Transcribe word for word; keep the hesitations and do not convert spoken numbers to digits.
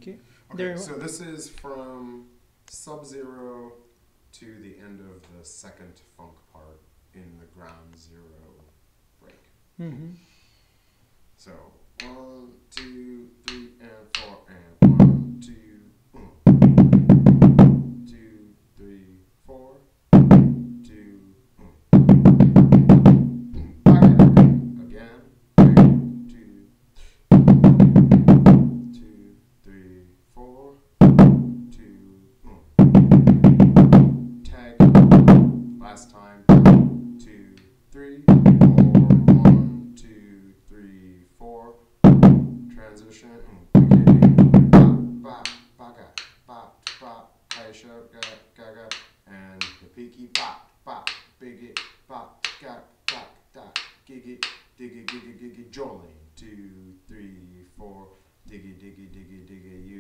Okay. Okay, There. so this is from sub-zero to the end of the second funk part in the ground zero break. Mm-hmm. So one, two, three, and four, and one, two, um, two, three, four, two, um, again, two, two, three, four, two, um, tag, last time, two, three, four, one, two, three, four, transition, ba, ba, ga, ba, ba, Aisha, ga, ga, ga, and the peaky, ba, ba, biggie, ba, ga, ga, da, giggy, diggy, giggy, giggy, jolly, two, three, four, diggy, diggy, diggy, diggy,